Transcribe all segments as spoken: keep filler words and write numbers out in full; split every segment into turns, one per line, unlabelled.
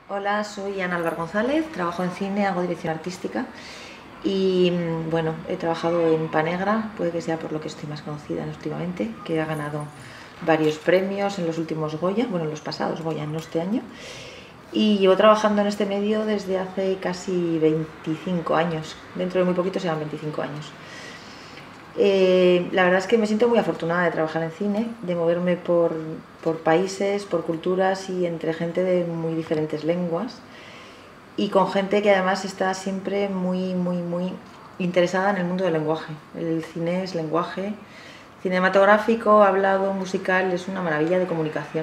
Hola, soy Ana Álvar González, trabajo en cine, hago dirección artística y bueno, he trabajado en Panegra, puede que sea por lo que estoy más conocida últimamente, que ha ganado varios premios en los últimos Goya, bueno, en los pasados Goya, no este año, y llevo trabajando en este medio desde hace casi veinticinco años, dentro de muy poquito serán veinticinco años. Eh, la verdad es que me siento muy afortunada de trabajar en cine, de moverme por, por países, por culturas y entre gente de muy diferentes lenguas y con gente que además está siempre muy, muy, muy interesada en el mundo del lenguaje. El cine es lenguaje cinematográfico, hablado, musical, es una maravilla de comunicación.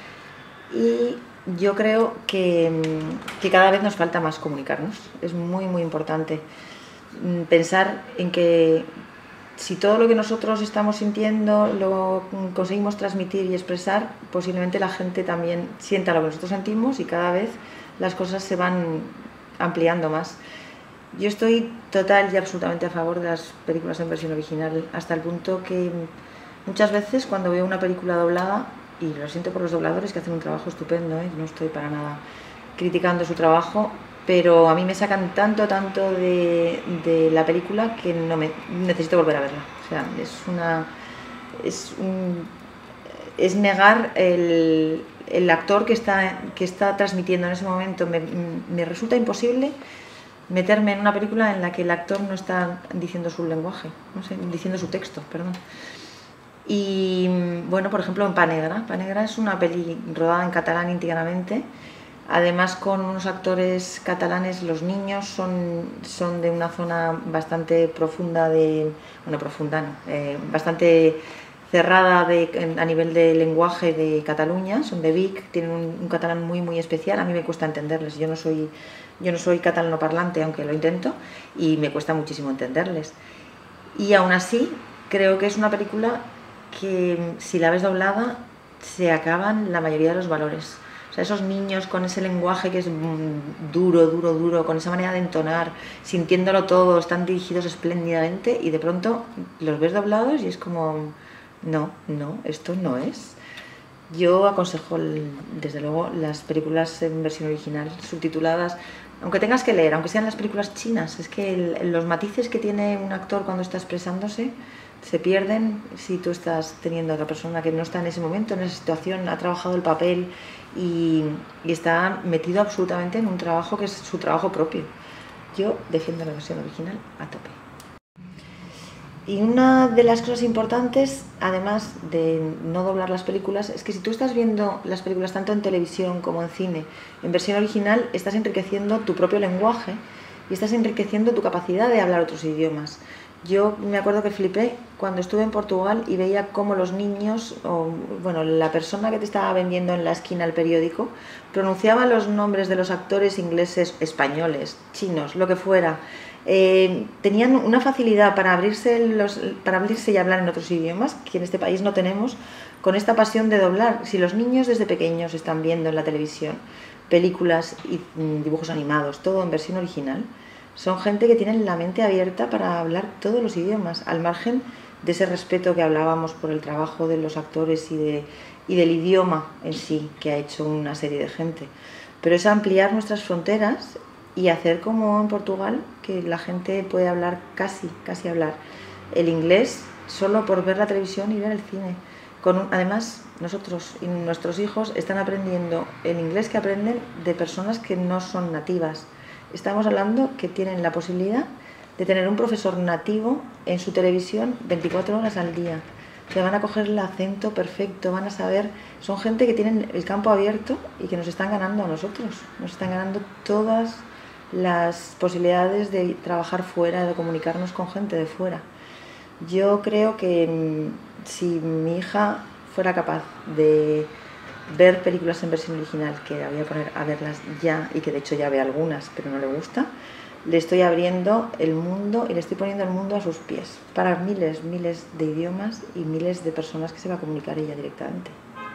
Y yo creo que, que cada vez nos falta más comunicarnos. Es muy, muy importante pensar en que si todo lo que nosotros estamos sintiendo lo conseguimos transmitir y expresar, posiblemente la gente también sienta lo que nosotros sentimos y cada vez las cosas se van ampliando más. Yo estoy total y absolutamente a favor de las películas en versión original, hasta el punto que muchas veces cuando veo una película doblada, y lo siento por los dobladores que hacen un trabajo estupendo, ¿eh? No estoy para nada criticando su trabajo, pero a mí me sacan tanto, tanto de, de la película que no me necesito volver a verla. O sea, es una es un, es negar el, el actor que está, que está transmitiendo en ese momento. Me, me resulta imposible meterme en una película en la que el actor no está diciendo su lenguaje, no sé, diciendo su texto, perdón. Y bueno, por ejemplo, en Panegra. Panegra es una peli rodada en catalán íntegramente, además con unos actores catalanes. Los niños son, son de una zona bastante profunda de, bueno, profunda no, eh, bastante cerrada de, a nivel de lenguaje de Cataluña, son de Vic, tienen un, un catalán muy muy especial. A mí me cuesta entenderles, yo no soy, yo no soy catalano parlante, aunque lo intento, y me cuesta muchísimo entenderles. Y aún así, creo que es una película que si la ves doblada se acaban la mayoría de los valores. O sea, esos niños con ese lenguaje que es duro, duro, duro, con esa manera de entonar, sintiéndolo todo, están dirigidos espléndidamente y de pronto los ves doblados y es como, no, no, esto no es. Yo aconsejo, desde luego, las películas en versión original, subtituladas, aunque tengas que leer, aunque sean las películas chinas. Es que el, los matices que tiene un actor cuando está expresándose se pierden si tú estás teniendo a otra persona que no está en ese momento, en esa situación, ha trabajado el papel y, y está metido absolutamente en un trabajo que es su trabajo propio. Yo defiendo la versión original a tope. Y una de las cosas importantes, además de no doblar las películas, es que si tú estás viendo las películas tanto en televisión como en cine en versión original, estás enriqueciendo tu propio lenguaje y estás enriqueciendo tu capacidad de hablar otros idiomas. Yo me acuerdo que flipé cuando estuve en Portugal y veía cómo los niños, o bueno, la persona que te estaba vendiendo en la esquina el periódico, pronunciaba los nombres de los actores ingleses, españoles, chinos, lo que fuera. Eh, tenían una facilidad para abrirse, los, para abrirse y hablar en otros idiomas que en este país no tenemos, con esta pasión de doblar. Si los niños desde pequeños están viendo en la televisión películas y dibujos animados, todo en versión original, son gente que tienen la mente abierta para hablar todos los idiomas, al margen de ese respeto que hablábamos por el trabajo de los actores y, de, y del idioma en sí que ha hecho una serie de gente. Pero es ampliar nuestras fronteras y hacer como en Portugal, que la gente puede hablar casi, casi hablar el inglés solo por ver la televisión y ver el cine. Con un, además, nosotros y nuestros hijos están aprendiendo el inglés que aprenden de personas que no son nativas. Estamos hablando que tienen la posibilidad de tener un profesor nativo en su televisión veinticuatro horas al día. Se van a coger el acento perfecto, van a saber, son gente que tienen el campo abierto y que nos están ganando a nosotros, nos están ganando todas las posibilidades de trabajar fuera, de comunicarnos con gente de fuera. Yo creo que si mi hija fuera capaz de ver películas en versión original, que la voy a poner a verlas ya y que de hecho ya ve algunas pero no le gusta, le estoy abriendo el mundo y le estoy poniendo el mundo a sus pies para miles, miles de idiomas y miles de personas que se va a comunicar ella directamente.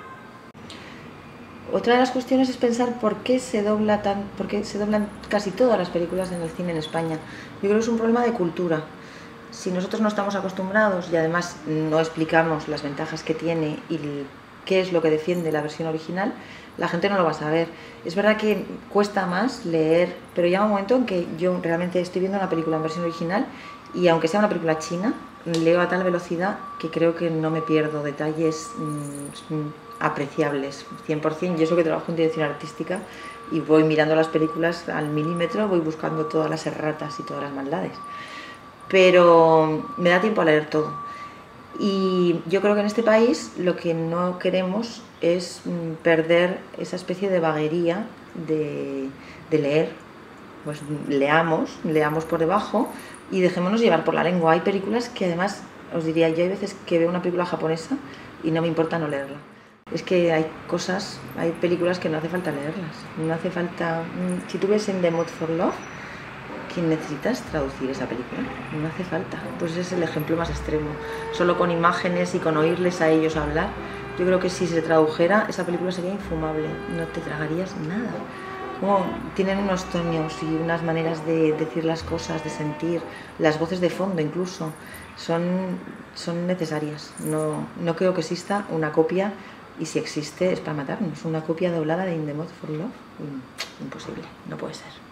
Otra de las cuestiones es pensar por qué se dobla tan, por qué se doblan casi todas las películas en el cine en España. Yo creo que es un problema de cultura. Si nosotros no estamos acostumbrados y además no explicamos las ventajas que tiene y qué es lo que defiende la versión original, la gente no lo va a saber. Es verdad que cuesta más leer, pero llega un momento en que yo realmente estoy viendo una película en versión original y aunque sea una película china, leo a tal velocidad que creo que no me pierdo detalles mmm, apreciables, cien por cien. Yo eso que trabajo en dirección artística y voy mirando las películas al milímetro, voy buscando todas las erratas y todas las maldades. Pero me da tiempo a leer todo. Y yo creo que en este país lo que no queremos es perder esa especie de vaguería de, de leer. Pues leamos, leamos por debajo y dejémonos llevar por la lengua. Hay películas que además, os diría, yo hay veces que veo una película japonesa y no me importa no leerla. Es que hay cosas, hay películas que no hace falta leerlas. No hace falta... Si tú ves In the Mood for Love, ¿qué necesitas traducir esa película? No hace falta. Pues ese es el ejemplo más extremo. Solo con imágenes y con oírles a ellos hablar, yo creo que si se tradujera, esa película sería infumable. No te tragarías nada. Como tienen unos tonos y unas maneras de decir las cosas, de sentir, las voces de fondo incluso, son, son necesarias. No, no creo que exista una copia, y si existe es para matarnos, una copia doblada de In the Mood for Love. Imposible, no puede ser.